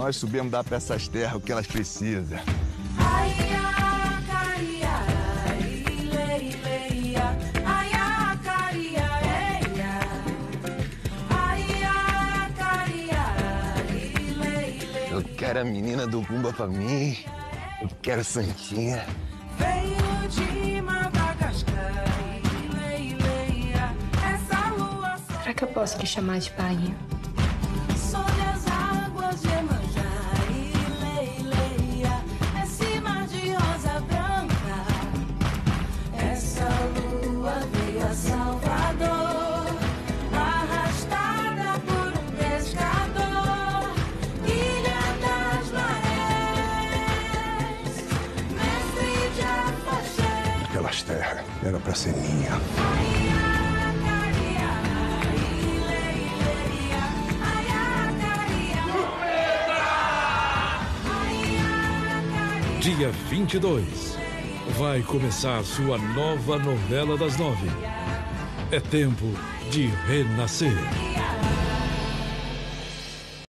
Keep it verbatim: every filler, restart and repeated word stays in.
nós subimos dar para essas terras o que elas precisam. Eu quero a menina do Bumba pra mim. Eu quero Santinha. Veio de Madagascar, Leia, essa lua. Será que eu posso lhe chamar de Bahia? Sobre as águas de Iemanjá, Leia, esse mar de rosa branca. Essa lua veio a Salvador, arrastada por um pescador. Ilha das Marés, mestre de afoxé. Aquelas terras era pra ser minha. Dia vinte e dois, vai começar sua nova novela das nove. É tempo de renascer.